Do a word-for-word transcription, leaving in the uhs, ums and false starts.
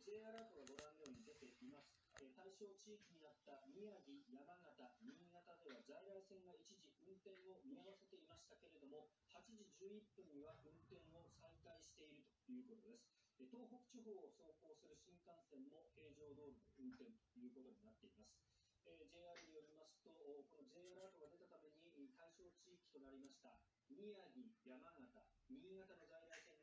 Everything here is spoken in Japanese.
ジェイアール アラートがご覧のように出ています。えー、対象地域になった宮城、山形、新潟では在来線が一時運転を見合わせていましたけれども、はちじじゅういっぷんには運転を再開しているということです。えー、東北地方を走行する新幹線も平常通りの運転ということになっています。えー、ジェイアール によりますと、この J アラートが出たために対象地域となりました宮城、山形、新潟の在来線